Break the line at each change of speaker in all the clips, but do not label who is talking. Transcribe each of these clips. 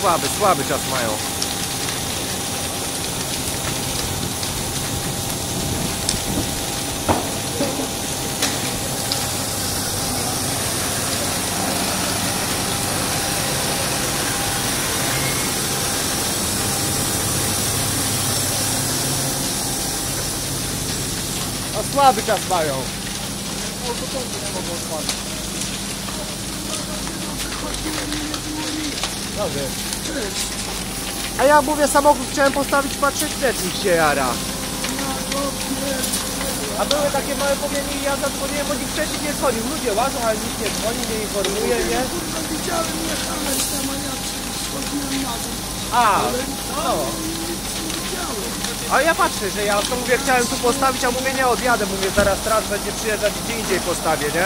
słaby czas mają. A słaby czas mają. Dobry. A ja mówię, samochód chciałem postawić, patrzeć, mi się jara. A były takie małe pomienie i ja zadzwoniłem, bo nikt wcześniej nie dzwonił. Ludzie łażą, ale nikt nie dzwoni, nie informuje, nie?
Widziałem, jechałem tam, a ja schodziłem na dół.
A, no. A ja patrzę, że ja to mówię, chciałem tu postawić, a mówię, nie odjadę, mówię, zaraz straż będzie przyjeżdżać, gdzie indziej postawię, nie?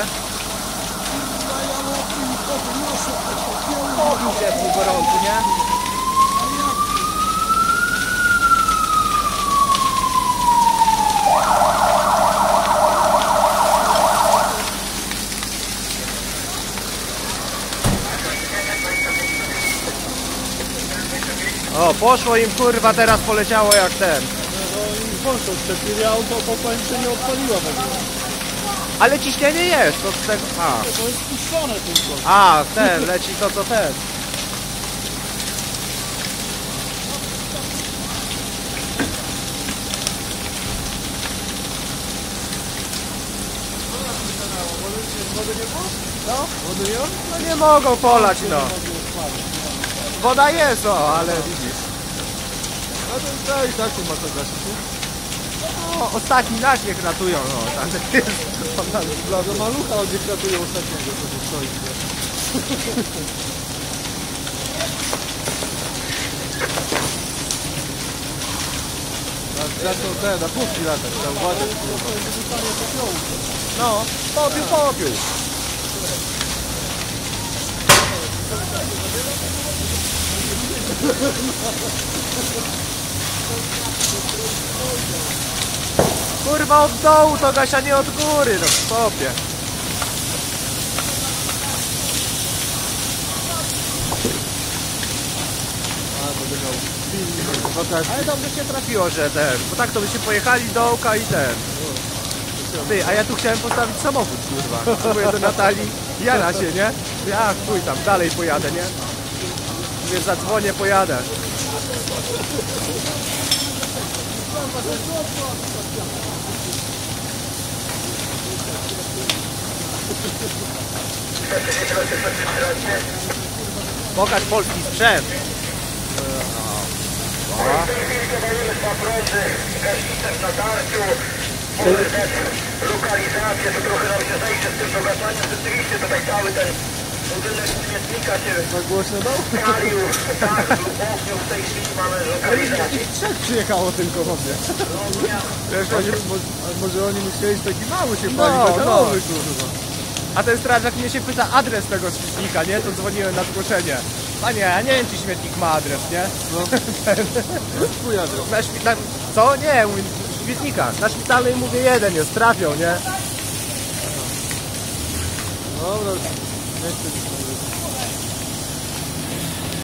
Pobił się w gorący, nie? O, poszło im, kurwa, teraz poleciało jak ten.
No i wąsą przecież, ja auto po końcu nie odpaliła w ogóle.
Ale ciśnienie jest, to z tego... A,
To jest puszczone tylko.
a ten, leci to co ten. No? No nie mogą polać, no. Woda jest, o, ale widzisz.
No to i tak nie ma co gasić, nie?
O, ostatni nasz niech ratują, no. Tam jest.
Dla malucha on nie ratuje ostatniego, co tu stoi. Zaczął na puszki latać, trzeba uważać.
No, popiół. Kurwa, od dołu to gaś, a nie od góry, no stopie. Ale dobrze się trafiło, że ten, bo tak to by się pojechali do oka i ten. Ty, a ja tu chciałem postawić samochód, kurwa. Mówię do Natalii, jara się, nie? Ja chuj tam, dalej pojadę, nie? Mówię, zadzwonię, pojadę. Pokaż polski sprzęt.
Lokalizację, to trochę nam się zejdzie z tym zogaszaniem. Rzeczywiście tutaj cały ten budynek śmietnika się
Tak głośno dał?
palił. Tak, lub w tej chwili mamy lokalizację.
Trzech przyjechało tylko wodnie. Wiesz, może oni myśleli, że taki mały się pali, metalowy, kurwa.
A ten strażak mnie się pyta adres tego śmietnika, nie? To dzwoniłem na zgłoszenie. Panie, ja nie wiem, czy śmietnik ma adres, nie?
No. Twój adres.
Na szpital... Co? Nie, mówię, śmietnika. Na szpitalnej mówię jeden jest, trafią, nie?
Dobra, nie chcę